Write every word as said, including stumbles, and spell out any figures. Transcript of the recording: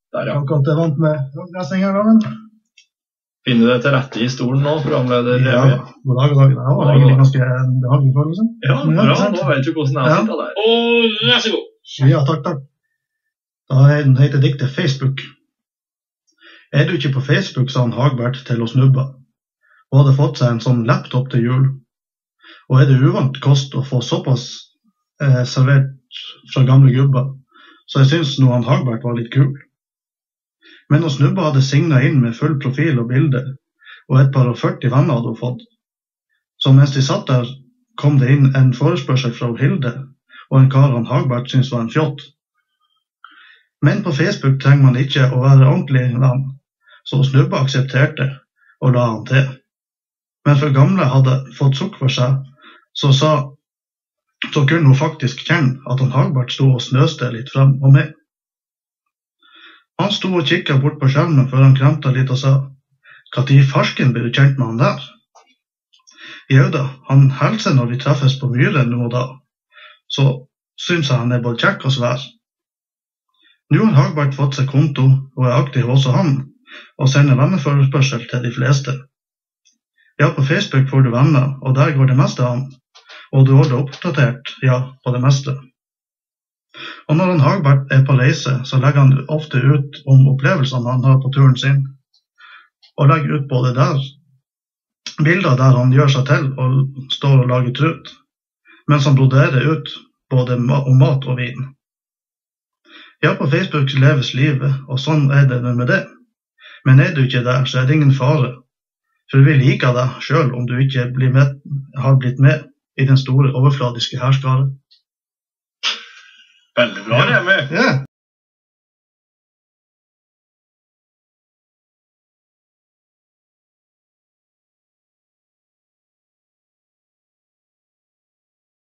Der, ja. Akkurat er vant med lesning her, Dagen. Finner du deg til rette i stolen nå, programleder? Ja, god dag, god dag. Det var egentlig ganske behagelig følelse. Ja, bra, nå vet du hvordan det er å sitte der. Og vær så god. Ja, takk, takk. Da heter diktet Facebook. Er du ikke på Facebook, sa han Hagbert til å snubbe, og hadde fått seg en sånn laptop til jul. Og er det uvant kost å få såpass eh, servert fra gamle gubber, så jeg synes nå han Hagbert var litt kul. Men å snubbe hadde signet inn med full profil og bilder, og et par og førti venner hadde hun fått. Så mens de satt der, kom det inn en forespørsel fra Hilde, og en kar han Hagbert synes var en fjott. Men på Facebook trenger man ikke å være ordentlig venn, så snubbe aksepterte og la han til. Men for gamle hadde fått sukk for seg, så sa, så kunne hun faktisk kjenne at han Hagbert stod og snøste litt frem og med. Han stod og kikket bort på skjermen før han kremtet litt og sa, «Hva tid farsken blir du kjent med han der?» «Jo da, han hilser når vi treffes på myren nå og da, så synes jeg han er både kjekk og svær.» Nå har Hagbert fått seg konto og er aktiv også han, og sender venneforespørsel til de fleste. Ja, på Facebook får du venner, og der går det meste an, og du holder oppdatert, ja, på det meste. Og når han Hagbert er på reise, så legger han ofte ut om opplevelsene han har på turen sin, og legger ut både der, bilder der han gjør seg til og står og lager trut, mens han broderer ut både om mat og vin. Ja, på Facebook leves livet, og sånn er det med det. Men er du ikke der, så er det ingen fare, for vi liker deg selv om du ikke blir med, har blitt med i den store overfladiske herskare. Veldig bra, Remi. Ja.